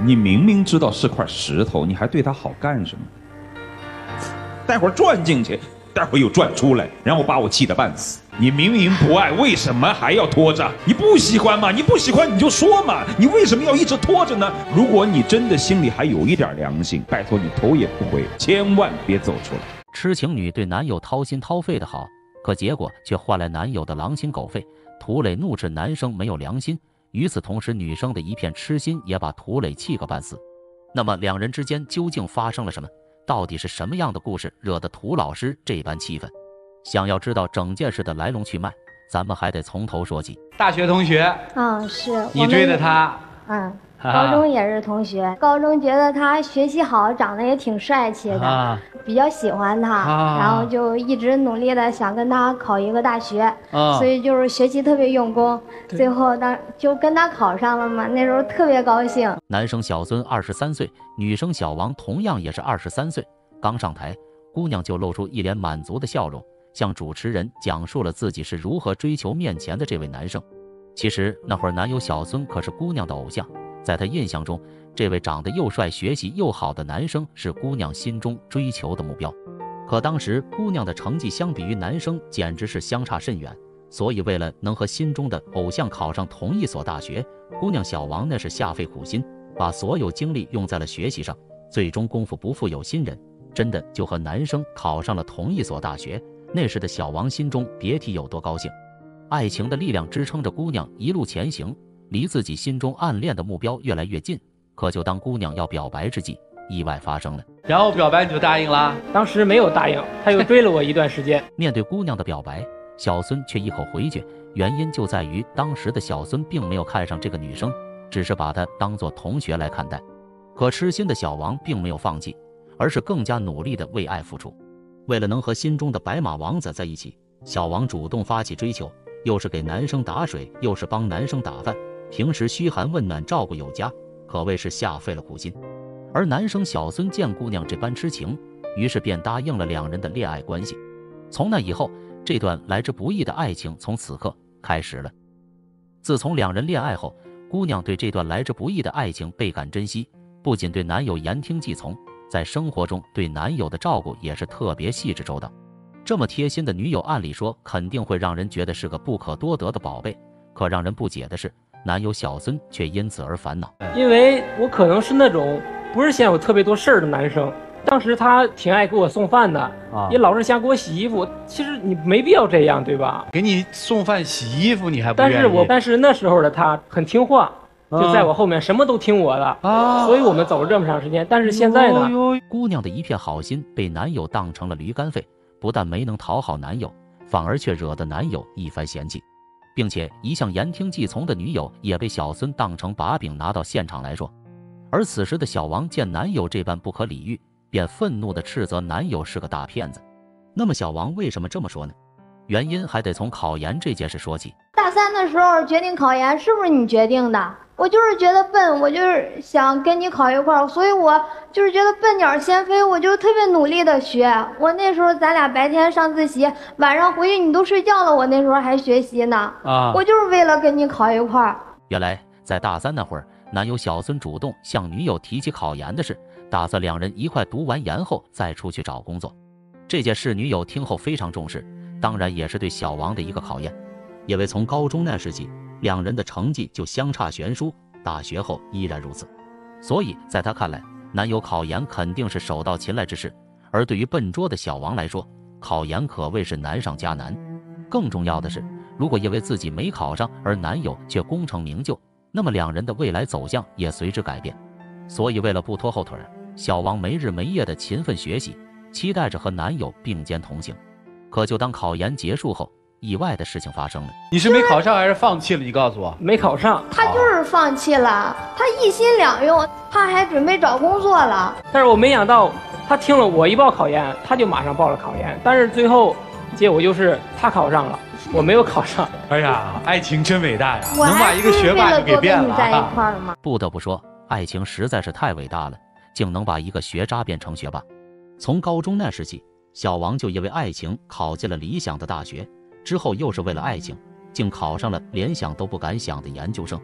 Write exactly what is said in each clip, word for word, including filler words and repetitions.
你明明知道是块石头，你还对它好干什么？待会儿转进去，待会儿又转出来，然后把我气得半死。你明明不爱，为什么还要拖着？你不喜欢吗？你不喜欢你就说嘛，你为什么要一直拖着呢？如果你真的心里还有一点良心，拜托你头也不回，千万别走出来。 痴情女对男友掏心掏肺的好，可结果却换来男友的狼心狗肺。涂磊怒斥男生没有良心，与此同时，女生的一片痴心也把涂磊气个半死。那么两人之间究竟发生了什么？到底是什么样的故事惹得涂老师这般气愤？想要知道整件事的来龙去脉，咱们还得从头说起。 大学同学， 嗯，是你追的他， 嗯，高中也是同学，高中觉得他学习好，长得也挺帅气的，啊、比较喜欢他，啊、然后就一直努力的想跟他考一个大学，啊、所以就是学习特别用功，最后当就跟他考上了嘛，那时候特别高兴。 男生小孙二十三岁，女生小王同样也是二十三岁，刚上台，姑娘就露出一脸满足的笑容，向主持人讲述了自己是如何追求面前的这位男生。其实那会儿男友小孙可是姑娘的偶像，在她印象中，这位长得又帅、学习又好的男生是姑娘心中追求的目标。可当时姑娘的成绩相比于男生简直是相差甚远，所以为了能和心中的偶像考上同一所大学，姑娘小王那是下费苦心，把所有精力用在了学习上，最终功夫不负有心人，真的就和男生考上了同一所大学。那时的小王心中别提有多高兴。爱情的力量支撑着姑娘一路前行，离自己心中暗恋的目标越来越近。可就当姑娘要表白之际，意外发生了。 然后表白你就答应了？ 当时没有答应，他又追了我一段时间。 面对姑娘的表白，小孙却一口回绝，原因就在于当时的小孙并没有看上这个女生，只是把她当作同学来看待。可痴心的小王并没有放弃，而是更加努力地为爱付出。为了能和心中的白马王子在一起，小王主动发起追求，又是给男生打水，又是帮男生打饭，平时嘘寒问暖，照顾有加，可谓是下费了苦心。而男生小孙见姑娘这般痴情，于是便答应了两人的恋爱关系。从那以后，这段来之不易的爱情从此刻开始了。自从两人恋爱后，姑娘对这段来之不易的爱情倍感珍惜，不仅对男友言听计从，在生活中对男友的照顾也是特别细致周到。这么贴心的女友，按理说肯定会让人觉得是个不可多得的宝贝，可让人不解的是，男友小孙却因此而烦恼。 因为我可能是那种不是嫌有特别多事儿的男生，当时他挺爱给我送饭的，啊、也老是想给我洗衣服。其实你没必要这样，对吧？ 给你送饭洗衣服，你还不愿意？ 但是我但是那时候的他很听话。就在我后面，什么都听我的啊，所以我们走了这么长时间。但是现在呢， 姑娘的一片好心被男友当成了驴肝肺，不但没能讨好男友，反而却惹得男友一番嫌弃，并且一向言听计从的女友也被小孙当成把柄拿到现场来说。而此时的小王见男友这般不可理喻，便愤怒地斥责男友是个大骗子。那么小王为什么这么说呢？原因还得从考研这件事说起。 大三的时候决定考研，是不是你决定的？我就是觉得笨，我就是想跟你考一块儿，所以我就是觉得笨鸟先飞，我就特别努力的学。我那时候咱俩白天上自习，晚上回去你都睡觉了，我那时候还学习呢。啊，我就是为了跟你考一块儿。 原来在大三那会儿，男友小孙主动向女友提起考研的事，打算两人一块读完研后再出去找工作。这件事女友听后非常重视，当然也是对小王的一个考验，因为从高中那时起，两人的成绩就相差悬殊，大学后依然如此。所以在他看来，男友考研肯定是手到擒来之事，而对于笨拙的小王来说，考研可谓是难上加难。更重要的是，如果因为自己没考上而男友却功成名就，那么两人的未来走向也随之改变。所以为了不拖后腿，小王没日没夜的勤奋学习，期待着和男友并肩同行。可就当考研结束后，意外的事情发生了。 你是没考上还是放弃了？你告诉我。 没考上。 他就是放弃了，他一心两用，他还准备找工作了。 但是我没想到，他听了我一报考研，他就马上报了考研。但是最后结果就是他考上了，我没有考上。 哎呀，爱情真伟大呀，能把一个学霸给变了。 在一块儿吗？ 不得不说，爱情实在是太伟大了，竟能把一个学渣变成学霸。从高中那时起，小王就因为爱情考进了理想的大学，之后又是为了爱情，竟考上了连想都不敢想的研究生。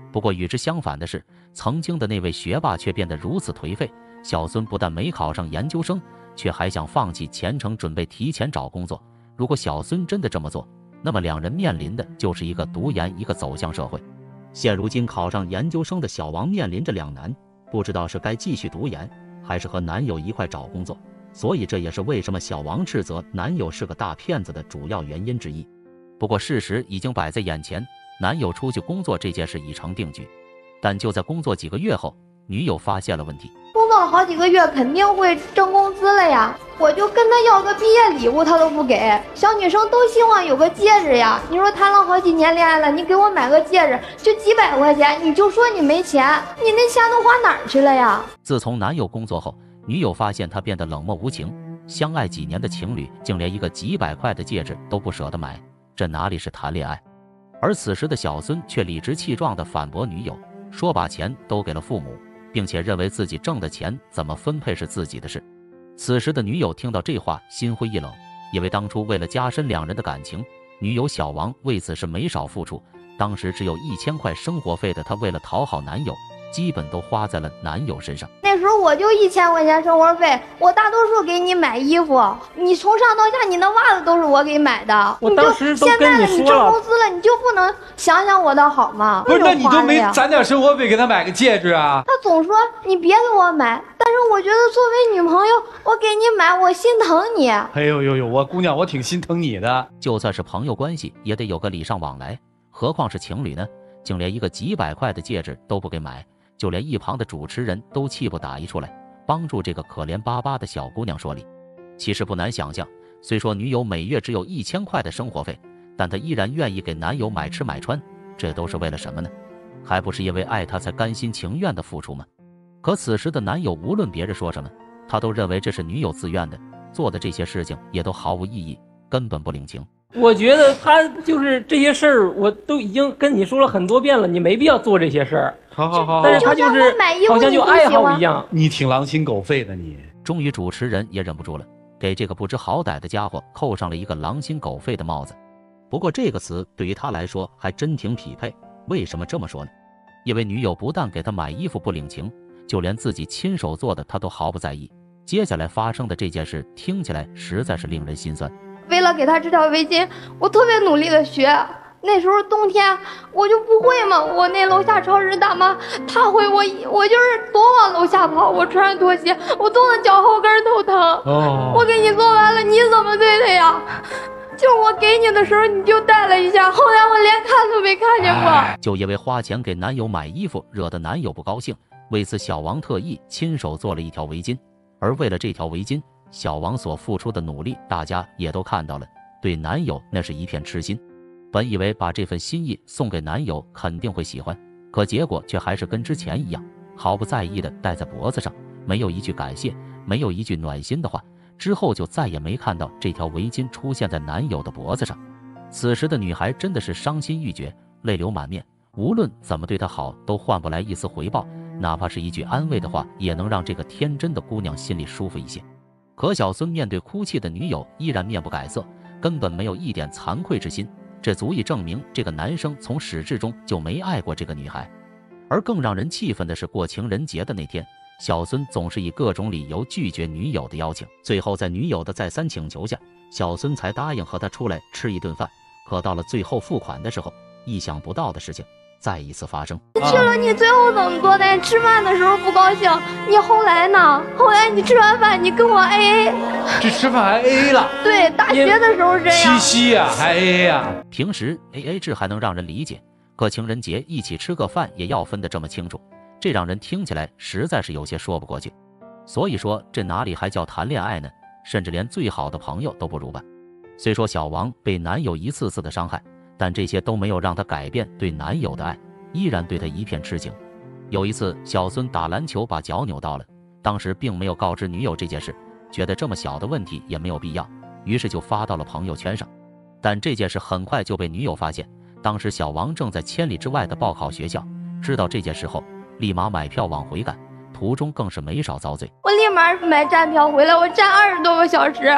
不过与之相反的是，曾经的那位学霸却变得如此颓废。小孙不但没考上研究生，却还想放弃前程，准备提前找工作。如果小孙真的这么做，那么两人面临的就是一个读研，一个走向社会。现如今考上研究生的小王面临着两难，不知道是该继续读研，还是和男友一块找工作。所以这也是为什么小王斥责男友是个大骗子的主要原因之一。不过事实已经摆在眼前，男友出去工作这件事已成定局。但就在工作几个月后，女友发现了问题。 工作了好几个月，肯定会挣工资了呀。我就跟他要个毕业礼物，他都不给。小女生都希望有个戒指呀。你说谈了好几年恋爱了，你给我买个戒指就几百块钱，你就说你没钱，你那钱都花哪儿去了呀？ 自从男友工作后，女友发现他变得冷漠无情，相爱几年的情侣竟连一个几百块的戒指都不舍得买，这哪里是谈恋爱？而此时的小孙却理直气壮地反驳女友，说把钱都给了父母，并且认为自己挣的钱怎么分配是自己的事。此时的女友听到这话，心灰意冷，因为当初为了加深两人的感情，女友小王为此是没少付出。当时只有一千块生活费的她，为了讨好男友，基本都花在了男友身上。 那时候我就一千块钱生活费，我大多数给你买衣服，你从上到下你那袜子都是我给买的。 我当时都跟你说了， 现在你挣工资了，你就不能想想我的好吗？ 不是，那你都没攒点生活费给他买个戒指啊？ 他总说你别给我买，但是我觉得作为女朋友，我给你买，我心疼你。 哎呦呦呦，我姑娘，我挺心疼你的。 就算是朋友关系，也得有个礼尚往来，何况是情侣呢？竟连一个几百块的戒指都不给买。就连一旁的主持人都气不打一处来，帮助这个可怜巴巴的小姑娘说理。其实不难想象，虽说女友每月只有一千块的生活费，但她依然愿意给男友买吃买穿，这都是为了什么呢？还不是因为爱他才甘心情愿的付出吗？可此时的男友无论别人说什么，他都认为这是女友自愿的，做的这些事情也都毫无意义，根本不领情。 我觉得他就是这些事儿，我都已经跟你说了很多遍了，你没必要做这些事儿。 好好好， 但是他就是好像就爱好一样。 你挺狼心狗肺的你。 终于主持人也忍不住了，给这个不知好歹的家伙扣上了一个狼心狗肺的帽子。不过这个词对于他来说还真挺匹配。为什么这么说呢？因为女友不但给他买衣服不领情，就连自己亲手做的他都毫不在意。接下来发生的这件事听起来实在是令人心酸。 为了给他这条围巾，我特别努力的学。那时候冬天我就不会嘛，我那楼下超市大妈她会，我我就是多往楼下跑，我穿着拖鞋，我冻得脚后跟都疼。哦，我给你做完了，你怎么对的呀？就我给你的时候你就戴了一下，后来我连看都没看见过。 就因为花钱给男友买衣服，惹得男友不高兴，为此小王特意亲手做了一条围巾。而为了这条围巾，小王所付出的努力，大家也都看到了，对男友那是一片痴心。本以为把这份心意送给男友肯定会喜欢，可结果却还是跟之前一样，毫不在意的戴在脖子上，没有一句感谢，没有一句暖心的话。之后就再也没看到这条围巾出现在男友的脖子上。此时的女孩真的是伤心欲绝，泪流满面，无论怎么对她好都换不来一丝回报，哪怕是一句安慰的话，也能让这个天真的姑娘心里舒服一些。可小孙面对哭泣的女友依然面不改色，根本没有一点惭愧之心，这足以证明这个男生从始至终就没爱过这个女孩。而更让人气愤的是，过情人节的那天，小孙总是以各种理由拒绝女友的邀请，最后在女友的再三请求下，小孙才答应和她出来吃一顿饭。可到了最后付款的时候，意想不到的事情再一次发生。 去了，你最后怎么做的？你吃饭的时候不高兴，你后来呢？后来你吃完饭，你跟我 A A， 这吃饭还 A A 了？ 对，大学的时候这样。 七夕呀，还 A A 呀？ 平时 A A 制还能让人理解，可情人节一起吃个饭也要分得这么清楚，这让人听起来实在是有些说不过去。所以说，这哪里还叫谈恋爱呢？甚至连最好的朋友都不如吧。虽说小王被男友一次次的伤害，但这些都没有让她改变对男友的爱，依然对他一片痴情。有一次，小孙打篮球把脚扭到了，当时并没有告知女友这件事，觉得这么小的问题也没有必要，于是就发到了朋友圈上。但这件事很快就被女友发现，当时小王正在千里之外的报考学校，知道这件事后，立马买票往回赶，途中更是没少遭罪。 我立马买站票回来，我站二十多个小时，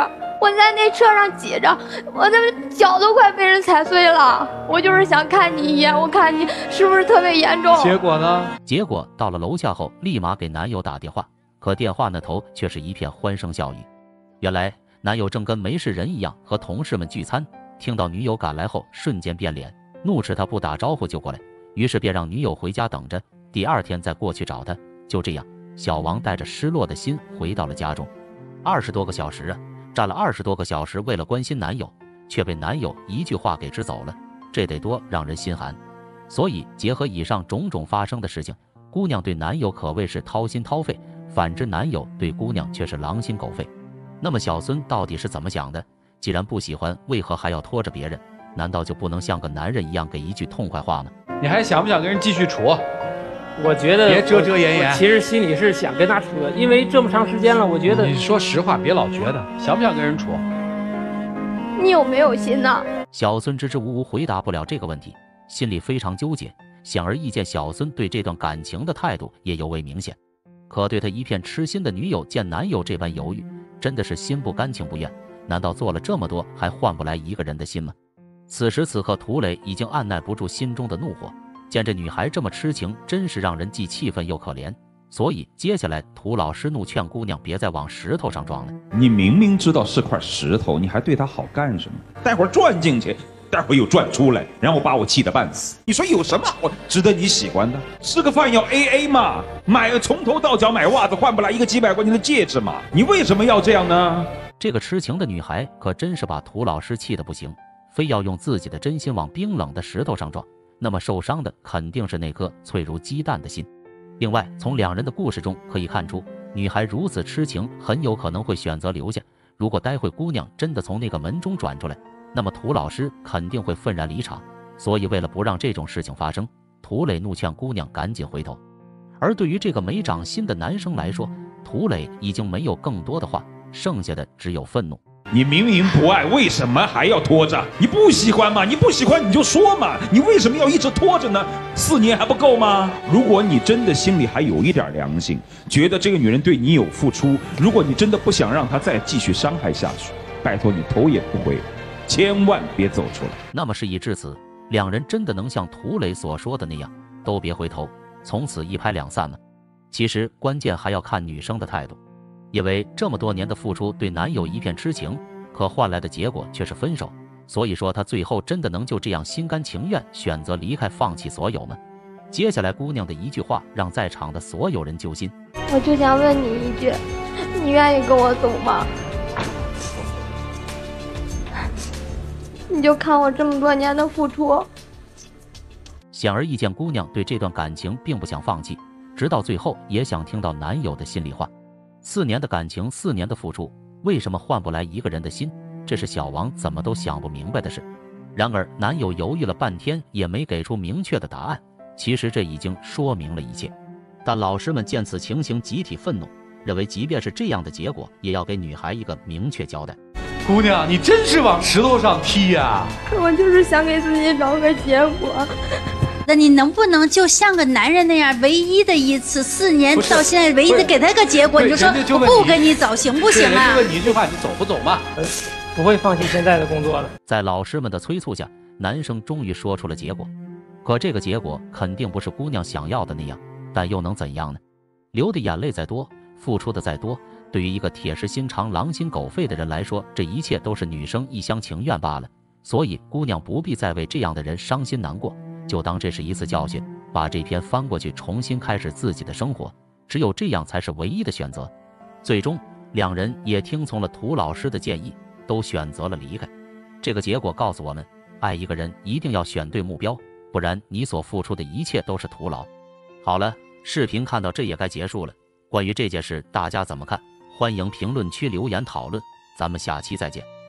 我在那车上挤着，我的脚都快被人踩碎了。我就是想看你一眼，我看你是不是特别严重。 结果呢？ 结果到了楼下后，立马给男友打电话，可电话那头却是一片欢声笑语。原来男友正跟没事人一样和同事们聚餐，听到女友赶来后，瞬间变脸，怒斥他不打招呼就过来，于是便让女友回家等着，第二天再过去找他。就这样，小王带着失落的心回到了家中。二十多个小时啊，站了二十多个小时，为了关心男友，却被男友一句话给支走了，这得多让人心寒。所以结合以上种种发生的事情，姑娘对男友可谓是掏心掏肺，反之男友对姑娘却是狼心狗肺。那么小孙到底是怎么想的？既然不喜欢，为何还要拖着别人？难道就不能像个男人一样给一句痛快话吗？ 你还想不想跟人继续处？ 我觉得别遮遮掩掩。 其实心里是想跟他处的，因为这么长时间了，我觉得你说实话，别老觉得。想不想跟人处？ 你有没有心呢？ 小孙支支吾吾回答不了这个问题，心里非常纠结。显而易见，小孙对这段感情的态度也尤为明显。可对他一片痴心的女友见男友这般犹豫，真的是心不甘情不愿。难道做了这么多还换不来一个人的心吗？此时此刻，涂磊已经按耐不住心中的怒火，见这女孩这么痴情，真是让人既气愤又可怜。所以接下来涂老师怒劝姑娘别再往石头上撞了。 你明明知道是块石头，你还对它好干什么？待会儿转进去，待会儿又转出来，然后把我气得半死。你说有什么好值得你喜欢的？吃个饭要 A A 嘛，买从头到脚买袜子换不来一个几百块钱的戒指嘛，你为什么要这样呢？ 这个痴情的女孩可真是把涂老师气得不行，非要用自己的真心往冰冷的石头上撞，那么受伤的肯定是那颗脆如鸡蛋的心。另外，从两人的故事中可以看出，女孩如此痴情，很有可能会选择留下。如果待会姑娘真的从那个门中转出来，那么涂老师肯定会愤然离场。所以为了不让这种事情发生，涂磊怒劝姑娘赶紧回头。而对于这个没长心的男生来说，涂磊已经没有更多的话，剩下的只有愤怒。 你明明不爱，为什么还要拖着？你不喜欢吗？你不喜欢你就说嘛，你为什么要一直拖着呢？四年还不够吗？如果你真的心里还有一点良心，觉得这个女人对你有付出，如果你真的不想让她再继续伤害下去，拜托你头也不回，千万别走出来。 那么事已至此，两人真的能像涂磊所说的那样，都别回头，从此一拍两散吗？其实关键还要看女生的态度。因为这么多年的付出对男友一片痴情，可换来的结果却是分手，所以说她最后真的能就这样心甘情愿选择离开放弃所有吗？接下来姑娘的一句话让在场的所有人揪心。 我就想问你一句，你愿意跟我走吗？你就看我这么多年的付出。 显而易见，姑娘对这段感情并不想放弃，直到最后也想听到男友的心里话。四年的感情，四年的付出，为什么换不来一个人的心？这是小王怎么都想不明白的事。然而男友犹豫了半天也没给出明确的答案，其实这已经说明了一切。但老师们见此情形集体愤怒，认为即便是这样的结果也要给女孩一个明确交代。 姑娘，你真是往石头上踢呀！ 我就是想给自己找个结果。 那你能不能就像个男人那样，唯一的一次，四年到现在唯一的给他个结果，你就说我不跟你走，行不行啊？ 就问你一句话，你走不走嘛？ 不会放弃现在的工作了。 在老师们的催促下，男生终于说出了结果。可这个结果肯定不是姑娘想要的那样，但又能怎样呢？流的眼泪再多，付出的再多，对于一个铁石心肠、狼心狗肺的人来说，这一切都是女生一厢情愿罢了。所以姑娘不必再为这样的人伤心难过，就当这是一次教训，把这篇翻过去，重新开始自己的生活。只有这样才是唯一的选择。最终两人也听从了涂老师的建议，都选择了离开。这个结果告诉我们，爱一个人一定要选对目标，不然你所付出的一切都是徒劳。好了，视频看到这也该结束了。关于这件事大家怎么看？欢迎评论区留言讨论，咱们下期再见。